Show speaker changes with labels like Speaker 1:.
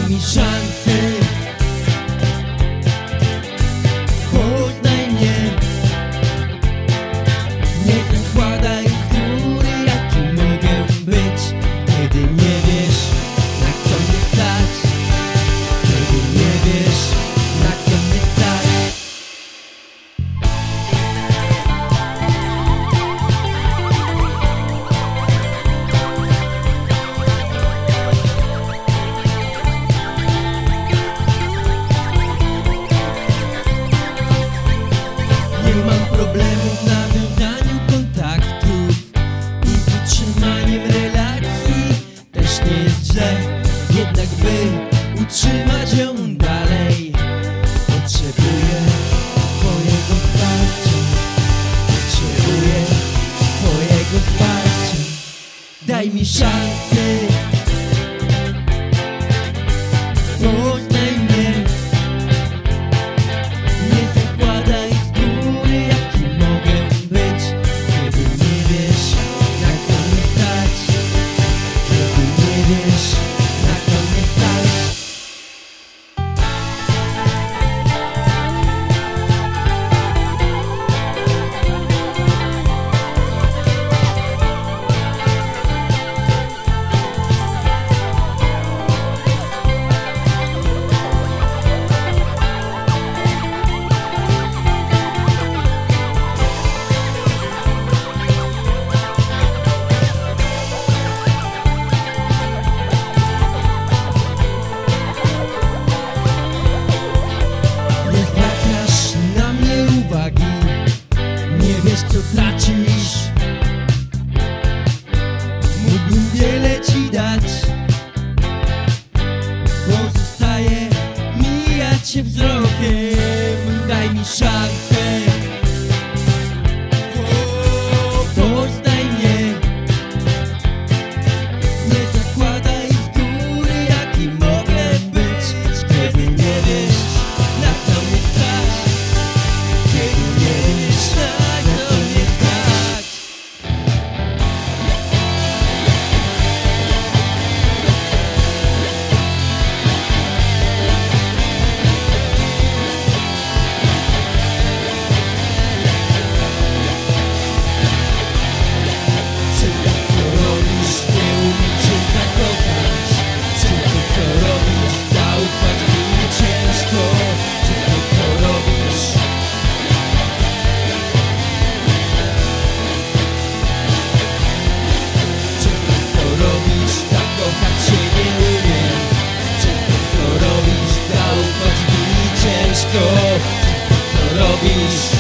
Speaker 1: mi szansę, poznaj mnie. Nie zakładaj z góry, jaki mogę być, kiedy nie wiesz, na co mnie stać. Kiedy nie wiesz, na co mnie stać. Nie mam problemów w nawiązaniu kontaktów i z utrzymaniem relacji też nie jest źle. Jednak by utrzymać ją dalej, potrzebuję twojego wsparcia. Potrzebuję twojego wsparcia. Daj mi szansę, poznaj mnie. Nie zakładaj z góry, jaki mogę być, kiedy nie wiesz, na co mnie stać. Kiedy nie wiesz, na co mnie stać. Nie zwracasz na mnie uwagi, nie wiesz co tracisz. Mógłbym wiele ci dać, pozostaje mijać się wzrokiem. Daj mi szansę, poznaj mnie. Nie zakładaj z góry, jaki mogę być, kiedy nie wiesz, na co mnie stać. Kiedy nie wiesz, na co mnie stać. Czy to co robisz, nie umieć się zakochać? Czy to co robisz, zaufać mi ciężko? Czy to co robisz? Czy to co robisz, zakochać się nie umiem? Czy to co robisz, zaufać mi ciężko? Czy to co robisz?